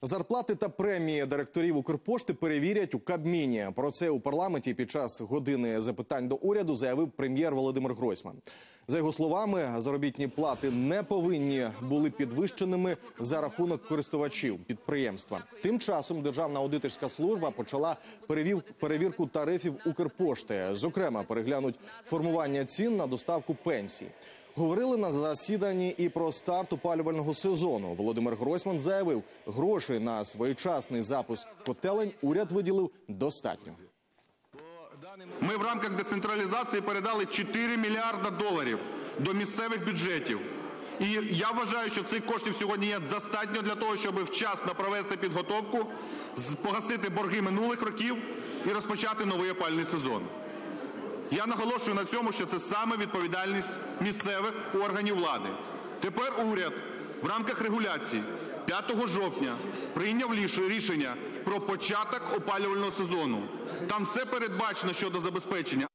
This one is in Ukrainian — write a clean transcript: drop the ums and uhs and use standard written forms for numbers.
Зарплати та премії директорів Укрпошти перевірять у Кабміні. Про це у парламенті під час години запитань до уряду заявив прем'єр Володимир Гройсман. За його словами, заробітні плати не повинні були підвищеними за рахунок користувачів підприємства. Тим часом Державна аудиторська служба почала перевірку тарифів Укрпошти. Зокрема, переглянуть формування цін на доставку пенсій. Говорили на засіданні і про старт опалювального сезону. Володимир Гройсман заявив, грошей на своєчасний запуск котелень уряд виділив достатньо. Ми в рамках децентралізації передали 4 мільярда доларів до місцевих бюджетів. І я вважаю, що цих коштів сьогодні є достатньо для того, щоб вчасно провести підготовку, погасити борги минулих років і розпочати новий опалювальний сезон. Я наголошую на цьому, що це саме відповідальність місцевих органів влади. Тепер уряд в рамках регуляції 5 жовтня прийняв рішення про початок опалювального сезону. Там все передбачено щодо забезпечення.